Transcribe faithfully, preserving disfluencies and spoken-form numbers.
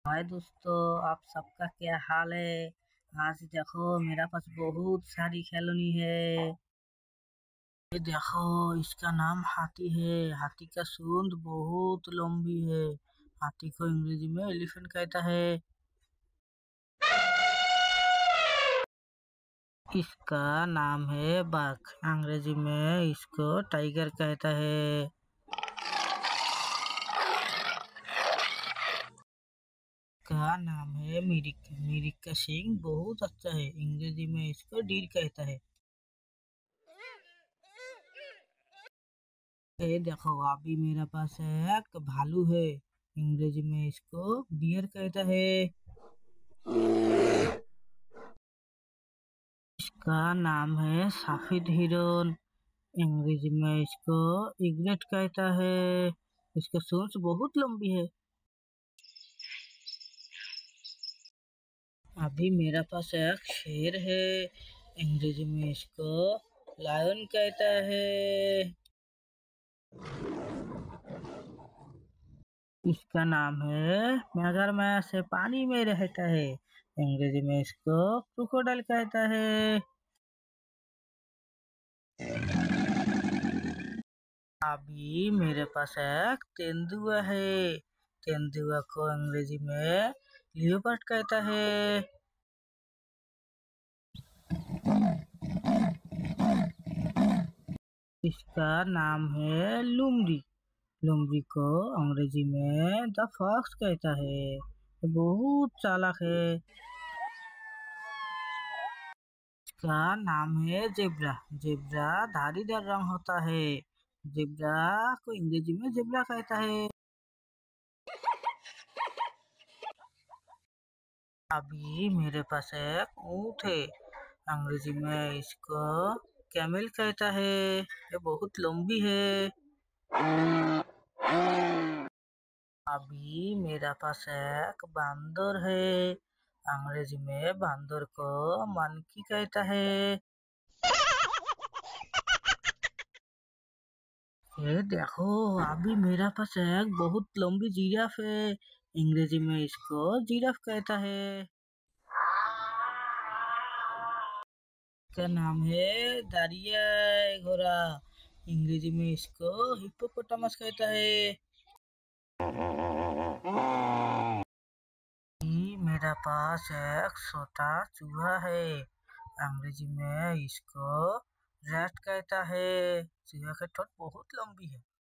हाय दोस्तों, आप सबका क्या हाल है। आज देखो मेरा पास बहुत सारी खिलौनी है। ये देखो, इसका नाम हाथी है। हाथी का सूंड बहुत लंबी है। हाथी को अंग्रेजी में एलिफेंट कहता है। इसका नाम है बाघ। अंग्रेजी में इसको टाइगर कहता है। का नाम है मिरिक। मिरिक का सींग बहुत अच्छा है। अंग्रेजी में इसको डीर कहता है। ये देखो, अभी मेरे पास एक भालू है। अंग्रेजी में इसको डियर कहता है। इसका नाम है सफेद हिरन। अंग्रेजी में इसको इग्रेट कहता है। इसका सूंड बहुत लंबी है। अभी मेरे पास एक शेर है। अंग्रेजी में इसको लायन कहता है। इसका नाम है मगरमच्छ। से पानी में रहता है। अंग्रेजी में इसको क्रोकोडाइल कहता है। अभी मेरे पास एक तेंदुआ है। तेंदुआ को अंग्रेजी में लियोपार्ड कहता है। इसका नाम है लुमड़ी। लुमड़ी को अंग्रेजी में द फॉक्स कहता है। ये बहुत चालाक है। इसका नाम है जेब्रा। जेब्रा धारीदार रंग होता है। जेब्रा को अंग्रेजी में जेब्रा कहता है। अभी मेरे पास एक ऊँट है। अंग्रेजी में इसको कैमल कहता है। ये बहुत लंबी है। अभी मेरा पास एक बांदर है। अंग्रेजी में बांदर को मंकी कहता है। ये देखो, अभी मेरा पास एक बहुत लंबी जिराफ है। अंग्रेजी में इसको जिराफ कहता है। इसका नाम है दारिया घोड़ा। अंग्रेजी में इसको हिप्पोपोटामस कहता है। ये मेरा पास एक छोटा चूहा है। अंग्रेजी में इसको रैट कहता है। चूहा का ठोट बहुत लंबी है।